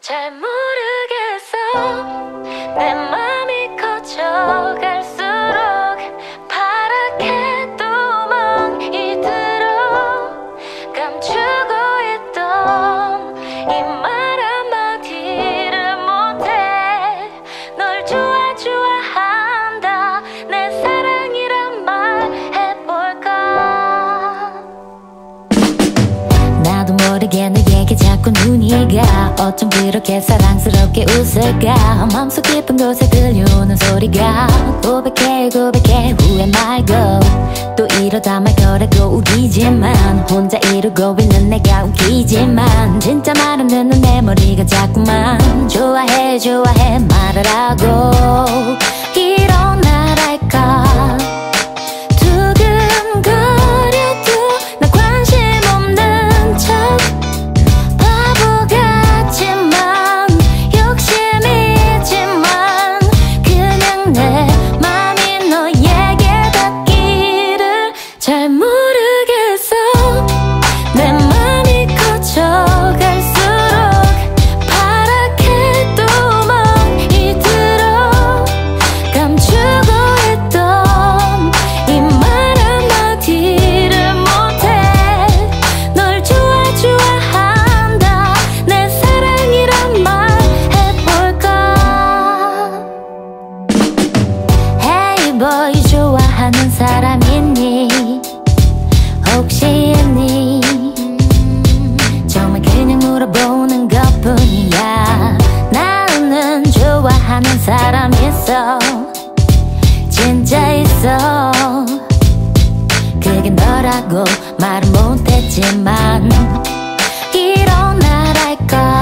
잘 모르겠어. 내 맘이 커져갈수록 파랗게 뚜멍이 들어. 감추고 있던 이 말 한마디를 못해. 널 좋아한다. 내 사랑이란 말 해볼까. 나도 모르게 너에게 자꾸 눈이 가. 어쩜 그렇게 사랑스럽게 웃을까. 맘속 깊은 곳에 들려오는 소리가 고백해 후회 말고. 또 이러다 말 거라고 우기지만 혼자 이러고 있는 내가 웃기지만 진짜 말 안 듣는 내 머리가 자꾸만 좋아해 말하라고 일어나랄까. 두근거려도 나 관심 없는 척 바보 같지만 욕심이지만 그냥 내 맘이 너에게 닿기를. 잘 모르겠어. 내 맘이 커져갈수록 파랗게 뚜멍이 들어. 감추고 있던 이 말 한마디를 못해. 널 좋아한다. 내 사랑이란 말 해볼까. Hey boy, 좋아하는 사람 있니? 혹시 있니? 정말 그냥 물어보는 것뿐이야. 나는 좋아하는 사람 있어. 진짜 있어. 그게 너라고 말은 못했지만 일어나랄까.